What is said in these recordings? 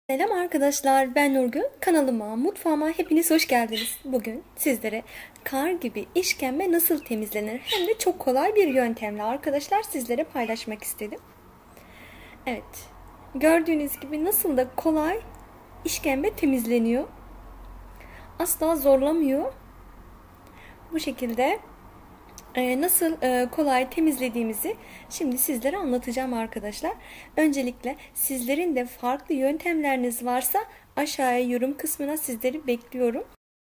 Selam arkadaşlar, ben Nurgül. Kanalıma, mutfağıma hepiniz hoş geldiniz. Bugün sizlere kar gibi işkembe nasıl temizlenir hem de çok kolay bir yöntemle arkadaşlar sizlere paylaşmak istedim. Evet, gördüğünüz gibi nasıl da kolay işkembe temizleniyor. Asla zorlamıyor. Bu şekilde nasıl kolay temizlediğimizi şimdi sizlere anlatacağım arkadaşlar. Öncelikle sizlerin de farklı yöntemleriniz varsa aşağıya yorum kısmına sizleri bekliyorum.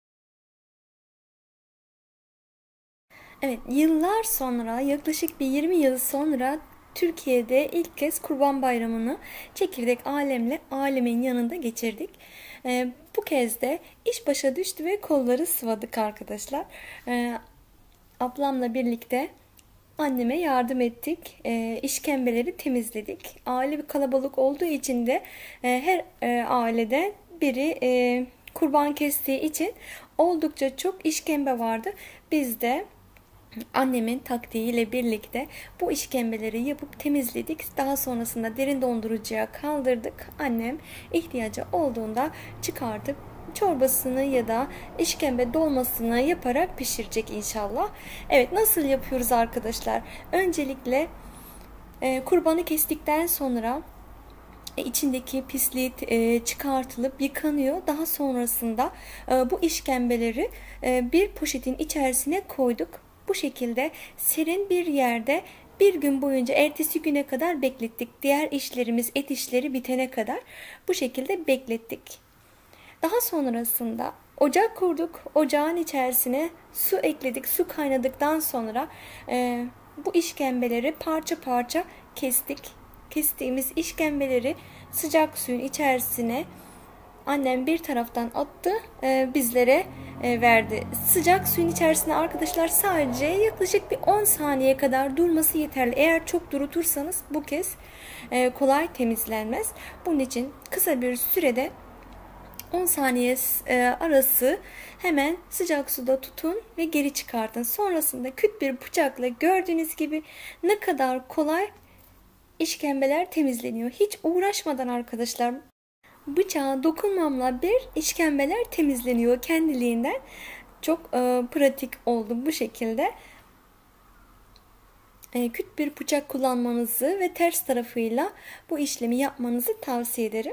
Evet, yıllar sonra, yaklaşık bir 20 yıl sonra Türkiye'de ilk kez Kurban Bayramı'nı çekirdek alemin yanında geçirdik. Bu kez de iş başa düştü ve kolları sıvadık arkadaşlar. Ablamla birlikte anneme yardım ettik. İşkembeleri temizledik. Aile bir kalabalık olduğu için de her ailede biri kurban kestiği için oldukça çok işkembe vardı. Biz de annemin taktiğiyle birlikte bu işkembeleri yapıp temizledik. Daha sonrasında derin dondurucuya kaldırdık. Annem ihtiyacı olduğunda çıkartıp çorbasını ya da işkembe dolmasını yaparak pişirecek inşallah. Evet, nasıl yapıyoruz arkadaşlar? Öncelikle kurbanı kestikten sonra içindeki pisliği çıkartılıp yıkanıyor. Daha sonrasında bu işkembeleri bir poşetin içerisine koyduk. Bu şekilde serin bir yerde bir gün boyunca ertesi güne kadar beklettik. Diğer işlerimiz, et işleri bitene kadar bu şekilde beklettik. Daha sonrasında ocak kurduk. Ocağın içerisine su ekledik. Su kaynadıktan sonra bu işkembeleri parça parça kestik. Kestiğimiz işkembeleri sıcak suyun içerisine annem bir taraftan attı, bizlere verdi. Sıcak suyun içerisine arkadaşlar sadece yaklaşık bir 10 saniye kadar durması yeterli. Eğer çok durutursanız bu kez kolay temizlenmez. Bunun için kısa bir sürede 10 saniye arası hemen sıcak suda tutun ve geri çıkartın. Sonrasında küt bir bıçakla gördüğünüz gibi ne kadar kolay işkembeler temizleniyor. Hiç uğraşmadan arkadaşlar, bıçağa dokunmamla bir işkembeler temizleniyor kendiliğinden. Çok pratik oldu bu şekilde. Küt bir bıçak kullanmanızı ve ters tarafıyla bu işlemi yapmanızı tavsiye ederim.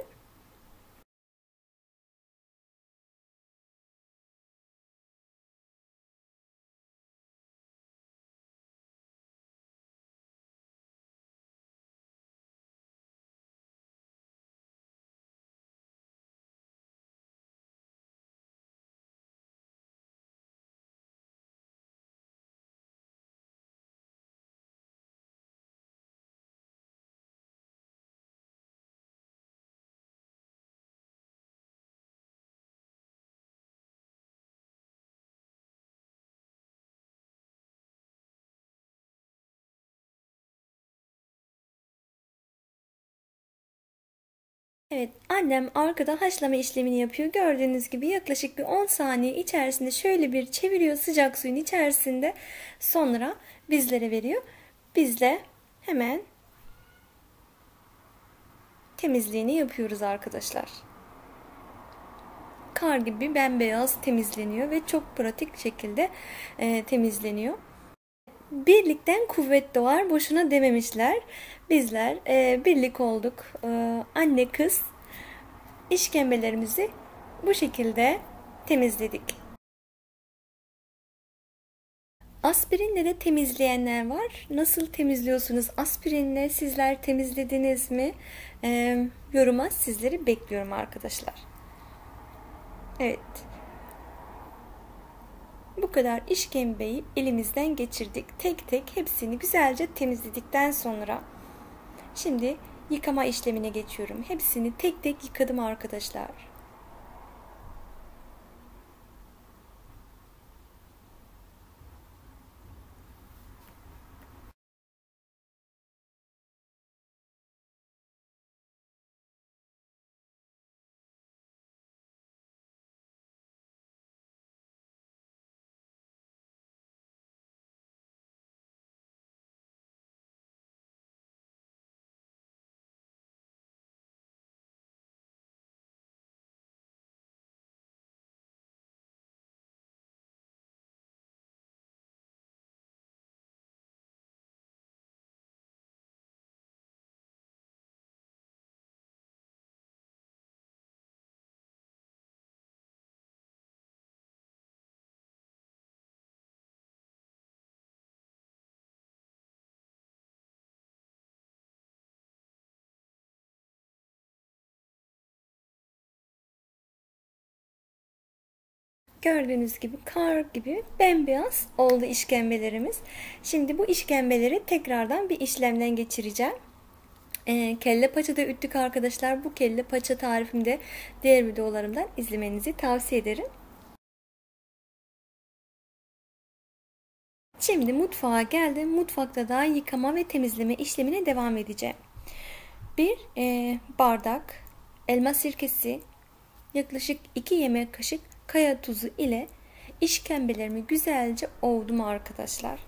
Evet, annem arkada haşlama işlemini yapıyor. Gördüğünüz gibi yaklaşık bir 10 saniye içerisinde şöyle bir çeviriyor sıcak suyun içerisinde. Sonra bizlere veriyor. Biz de hemen temizliğini yapıyoruz arkadaşlar. Kar gibi bembeyaz temizleniyor ve çok pratik şekilde temizleniyor. Birlikten kuvvet doğar, boşuna dememişler. Bizler birlik olduk. Anne kız işkembelerimizi bu şekilde temizledik. Aspirinle de temizleyenler var. Nasıl temizliyorsunuz? Aspirinle sizler temizlediniz mi? Yoruma sizleri bekliyorum arkadaşlar. Evet. Bu kadar işkembeyi elimizden geçirdik. Tek tek hepsini güzelce temizledikten sonra şimdi yıkama işlemine geçiyorum. Hepsini tek tek yıkadım arkadaşlar. Gördüğünüz gibi kar gibi bembeyaz oldu işkembelerimiz. Şimdi bu işkembeleri tekrardan bir işlemden geçireceğim. Kelle paça da üttük arkadaşlar. Bu kelle paça tarifimde diğer videolarımdan izlemenizi tavsiye ederim. Şimdi mutfağa geldim. Mutfakta da yıkama ve temizleme işlemine devam edeceğim. Bir bardak elma sirkesi, yaklaşık 2 yemek kaşık kaya tuzu ile işkembelerimi güzelce ovdum arkadaşlar.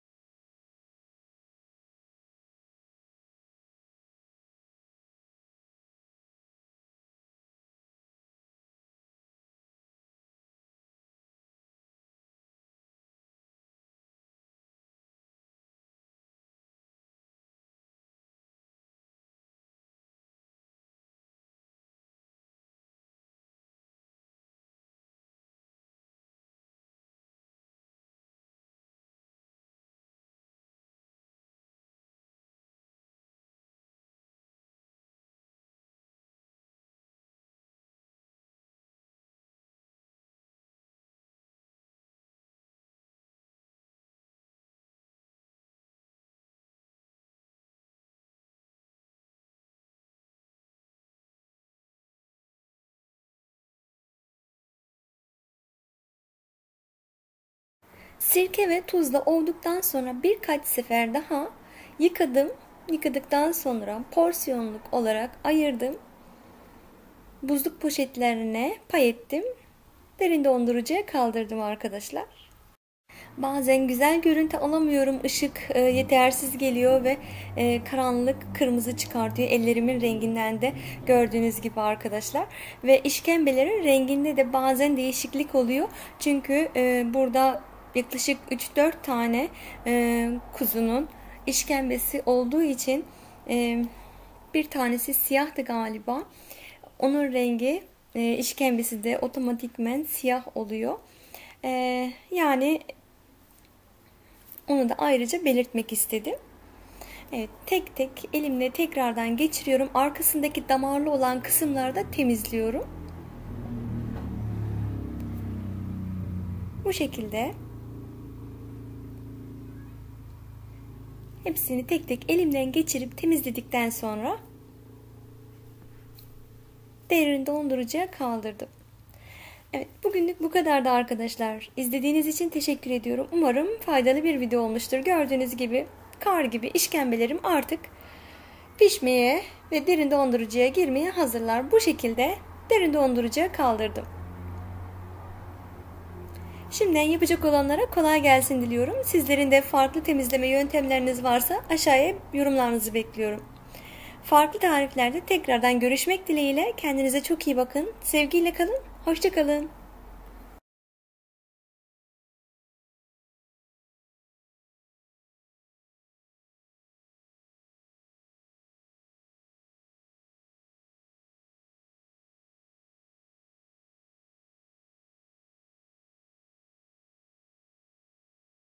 Sirke ve tuzla ovduktan sonra birkaç sefer daha yıkadım. Yıkadıktan sonra porsiyonluk olarak ayırdım. Buzluk poşetlerine pay ettim. Derin dondurucuya kaldırdım arkadaşlar. Bazen güzel görüntü alamıyorum. Işık yetersiz geliyor ve karanlık kırmızı çıkartıyor. Ellerimin renginden de gördüğünüz gibi arkadaşlar. Ve işkembelerin renginde de bazen değişiklik oluyor. Çünkü burada yaklaşık 3-4 tane kuzunun işkembesi olduğu için bir tanesi siyahtı galiba. Onun rengi işkembesi de otomatikmen siyah oluyor. Yani onu da ayrıca belirtmek istedim. Evet, tek tek elimle tekrardan geçiriyorum. Arkasındaki damarlı olan kısımlarda temizliyorum. Bu şekilde hepsini tek tek elimden geçirip temizledikten sonra derin dondurucuya kaldırdım. Evet, bugünlük bu kadardı arkadaşlar. İzlediğiniz için teşekkür ediyorum. Umarım faydalı bir video olmuştur. Gördüğünüz gibi kar gibi işkembelerim artık pişmeye ve derin dondurucuya girmeye hazırlar. Bu şekilde derin dondurucuya kaldırdım. Şimdiden yapacak olanlara kolay gelsin diliyorum. Sizlerin de farklı temizleme yöntemleriniz varsa aşağıya yorumlarınızı bekliyorum. Farklı tariflerde tekrardan görüşmek dileğiyle. Kendinize çok iyi bakın. Sevgiyle kalın. Hoşça kalın.